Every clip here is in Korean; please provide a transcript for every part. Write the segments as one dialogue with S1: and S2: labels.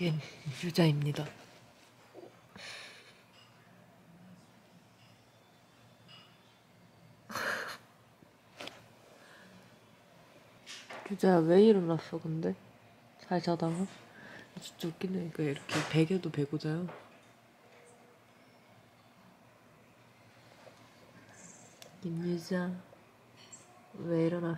S1: 깬 유자입니다. 유자야 왜 일어났어 근데? 잘 자다가? 진짜 웃기네. 그러니까 이렇게 베개도 베고 자요. 김유자 왜 일어났어?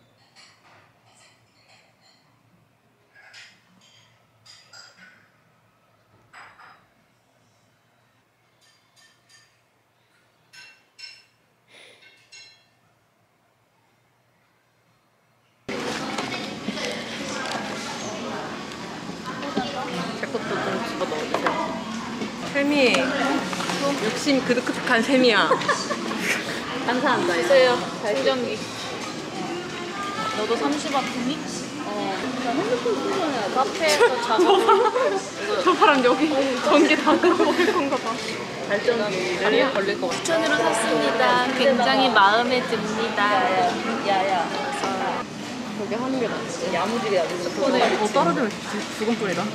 S1: 제 것도 좀 집어넣어주세요. 샘이 욕심 그득그득한 샘이야. 감사합니다.
S2: 주세요. 충전기. 너도 30와트니?
S3: 나 핸드폰 충전해야 돼.
S2: 카페에서 작업.
S1: 저 사람 여기 전기 다 들어올 건가 봐.
S2: 발전기를 걸릴 것 같아.
S3: 추천으로 샀습니다. 굉장히 마음에 듭니다.
S2: 야야.
S1: 저기 하는 게 낫지.
S2: 야무지게 아주
S1: 폰에 더 떨어지면 죽을 뻔이다.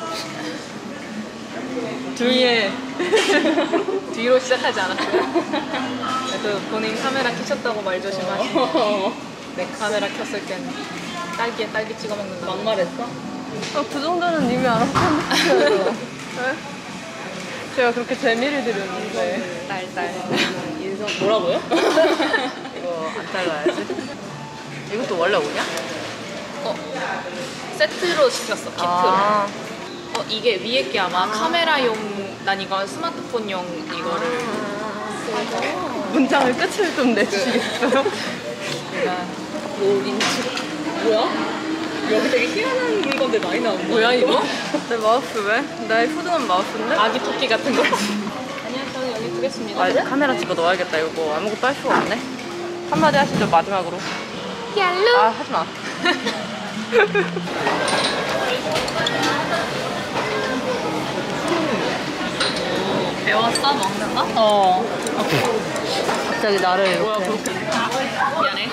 S1: 뒤에 뒤로 시작하지 않았어요? 그래도 본인 카메라 켜셨다고 말 조심하시고 내 카메라 켰을 땐 딸기에 딸기 찍어 먹는 거.
S2: 막말했어?
S1: 그 정도는 이미 알았는데. 왜? 제가 그렇게 재미를 드렸는데. 딸.
S2: 인성 뭐라고요?
S1: 이거 안 잘라야지. 이것도 원래 오냐?
S2: 세트로 시켰어. 키트로.
S1: 아.
S2: 이게 위에 게 아마 카메라용, 난 이건 스마트폰용 이거를.
S1: 문장의 끝을 좀 내주시겠어요?
S2: 뭐야? 여기 되게 희한한 물건들 많이 나오는 거야.
S1: 뭐야 이거? 내 마우스 왜? 내 푸드는 마우스인데?
S2: 아기 토끼 같은 거지. 안녕, 저는 여기 두겠습니다.
S1: 아 이제 카메라 집어 넣어야겠다. 이거 뭐 아무것도 할 수가 없네. 한마디 하시죠 마지막으로.
S3: 얄루.
S1: 아 하지마.
S2: 배웠어? 먹는 거?
S1: 갑자기 나를 이렇게.
S2: 뭐야, 그렇게. 미안해.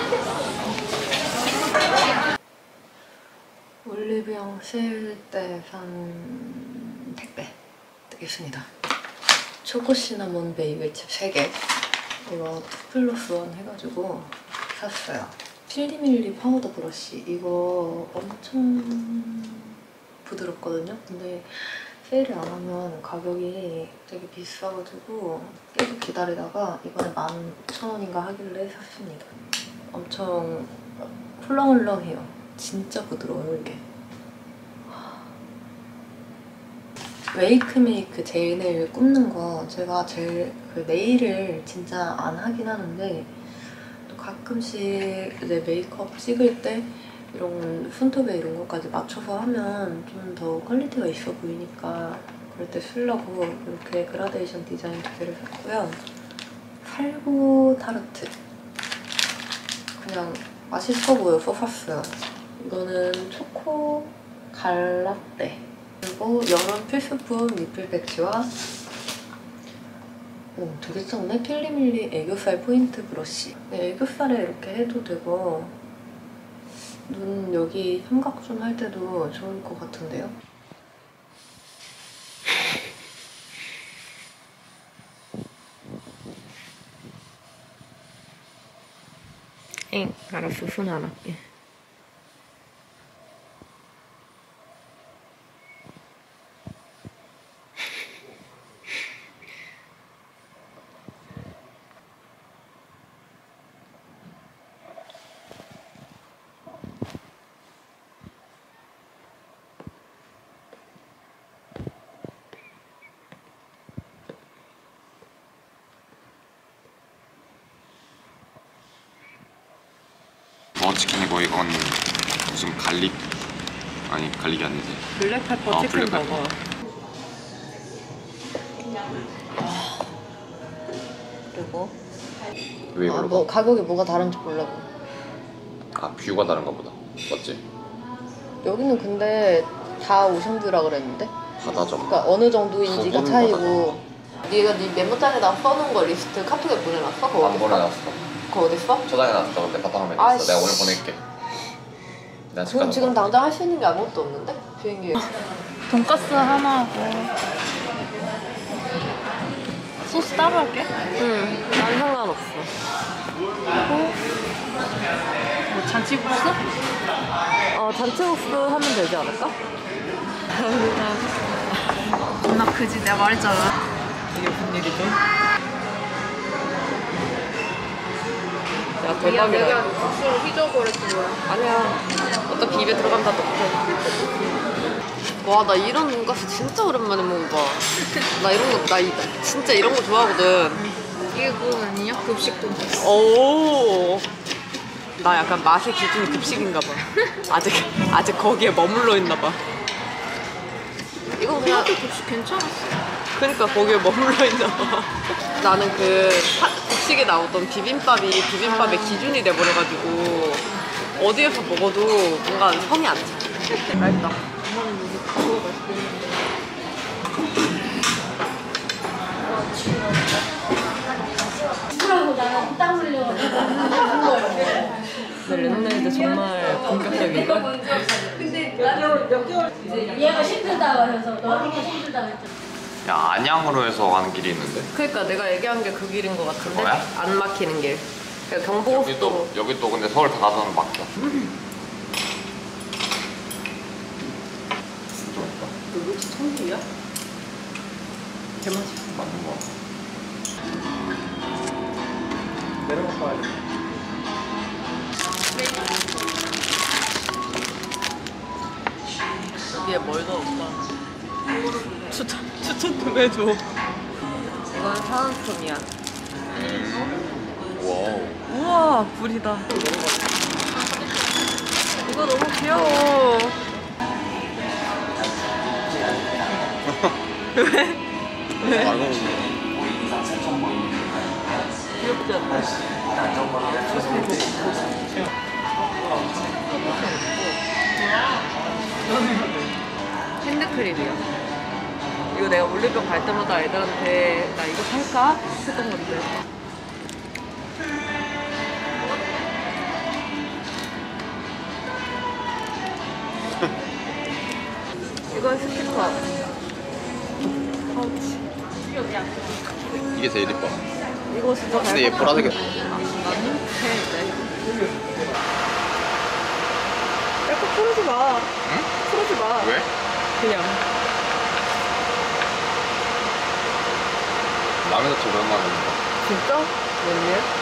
S1: 올리브영 세일 때 산 택배 뜨겠습니다. 초코 시나몬 베이글칩 3개. 이거 2+1 해가지고 샀어요. 필리밀리 파우더 브러쉬. 이거 엄청 부드럽거든요. 근데 세일을 안 하면 가격이 되게 비싸가지고 계속 기다리다가 이번에 15,000원인가 하길래 샀습니다. 엄청 훌렁훌렁해요. 진짜 부드러워요 이게. 웨이크메이크 제일 네일 굽는 거 제가 제일 그 네일을 진짜 안 하긴 하는데 또 가끔씩 내 메이크업 찍을 때 이런 손톱에 이런 것까지 맞춰서 하면 좀 더 퀄리티가 있어 보이니까 그럴 때 쓰려고 이렇게 그라데이션 디자인 2개를 샀고요. 살구 타르트. 그냥 맛있어 보여서 샀어요. 이거는 초코 갈라떼. 그리고 여름 필수품 리필 패치와 되게 작네? 필리밀리 애교살 포인트 브러쉬. 애교살에 이렇게 해도 되고 눈 여기 삼각존 할 때도 좋을 것 같은데요? 엥, 알았어. 손 안 할게.
S4: 버거치킨이고 이건 무슨 갈릭 아니 갈릭이 아니지
S1: 블랙페퍼 치킨
S4: 블랙페퍼.
S1: 버거. 그리고
S4: 왜 이걸로
S1: 뭐 가격이 뭐가 다른지 보려고.
S4: 뷰가 다른가 보다. 맞지?
S1: 여기는 근데 다 오션뷰라 그랬는데?
S4: 바다점.
S1: 그러니까 어느 정도인지가
S4: 부분
S1: 차이고. 네가 네 메모장에다 써놓은 거 리스트 카톡에 보내놨어? 그거
S4: 안
S1: 어딨어?
S4: 보내놨어.
S1: 그거 어딨어?
S4: 저장해놨어. 내 바탕화면에
S1: 아이씨.
S4: 있어. 내가 오늘 보낼게. 내가 집
S1: 그럼
S4: 가서
S1: 지금
S4: 봐.
S1: 당장 할 수 있는 게 아무것도 없는데? 비행기
S2: 돈가스 하나 하고 소스 따로 할게.
S5: 응, 난 상관없어.
S2: 뭐 잔치국수?
S5: 잔치국수 하면 되지 않을까?
S2: 존나 크지 내가 말했잖아.
S5: 이게 무슨 일이죠? 야, 대박이다.
S2: 국수를 휘저어버렸지 뭐야.
S5: 아니야. 어차피 입에 들어가면 다 똑같아. 와, 나 이런 돈가스 진짜 오랜만에 먹어봐. 진짜 이런 거 좋아하거든.
S2: 이게 그거 아니냐? 급식 돈가스.
S5: 오. 나 약간 맛의 기준이 급식인가 봐. 아직 거기에 머물러 있나 봐. 이거 그냥
S2: 생각해 급식 괜찮았어.
S5: 그러니까 거기에 머물러 있나 봐. 나는 급식에 나오던 비빔밥의 기준이 돼버려가지고 어디에서 먹어도 뭔가 성이 안 차. 맛있다. 근데 르네도 정말 본격적인가?
S3: 얘가 힘들다고 해서 너무 힘들다고 했잖아.
S4: 야, 안양으로 해서 가는 길이 있는데.
S5: 그러니까 내가 얘기한 게 그 길인 것 같은데?
S4: 그거야?
S5: 안 막히는 길. 그러니까 경부고속도로.
S4: 여기 또 근데 서울 다 가서는 막혀.
S5: 여기 혹시 청주야? 개맛있어.
S4: 맞는 거.
S5: 여기에 뭘 넣어, 오빠? 추천 좀 해줘. 이건 사은품이야.
S4: 와우.
S5: 우와, 불이다. 이거 너무 귀여워. 왜?
S4: 나는
S5: 귀엽지 않나? 핸드크림이야. 이거 내가 올리브영 갈 때마다 애들한테 나 이거 살까? 했던 건데. 이건 스티커. 파우치.
S4: 이게 제일 이뻐.
S5: 이거 진짜
S4: 근데 얘 보라색이 없어.
S5: 나는 이제. 약간 풀지 마.
S4: 응?
S5: 풀지 마.
S4: 왜?
S5: 그냥.
S4: 남의 자체 오랜만에 먹는다.
S5: 진짜? 웬일?